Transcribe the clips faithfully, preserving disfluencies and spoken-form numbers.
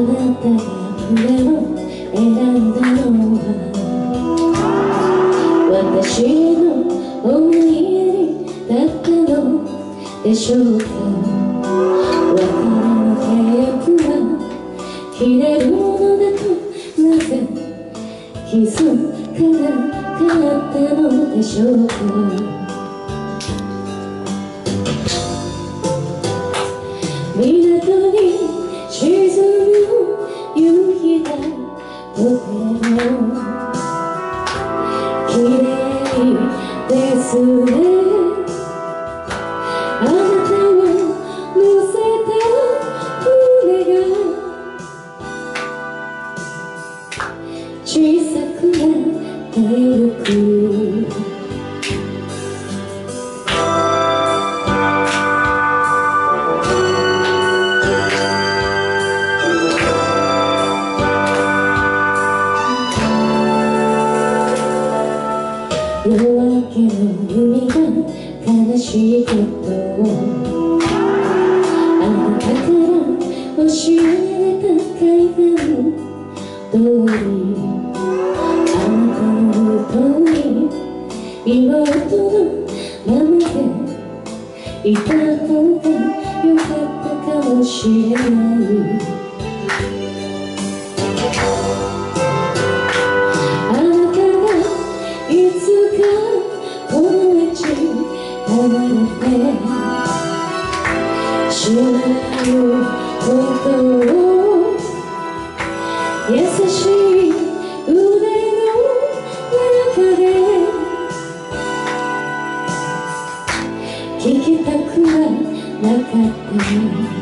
なたが船を選んだのは私の思いやりだったのでしょうか。別れの契約は切れるものだとなぜ気づかなかったのでしょうか。港に沈む夕日がとても綺麗ですね。あなたを乗せた船が小さくなってゆく。夜明けの海が悲しいことをあなたから教えた海岸通り、あなたのもとに妹のままでいた方がよかったかもしれない。いつかこの街離れてしまうことを優しい腕の中で聞きたくはなかった。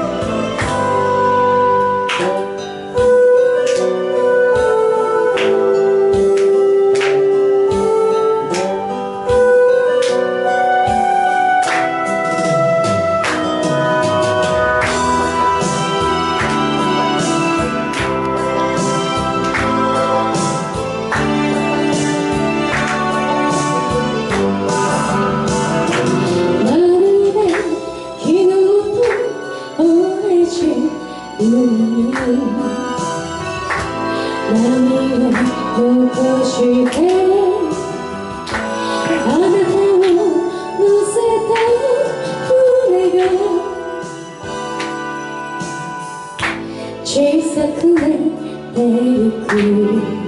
海に波を残してあなたを乗せた船が小さくなってゆく。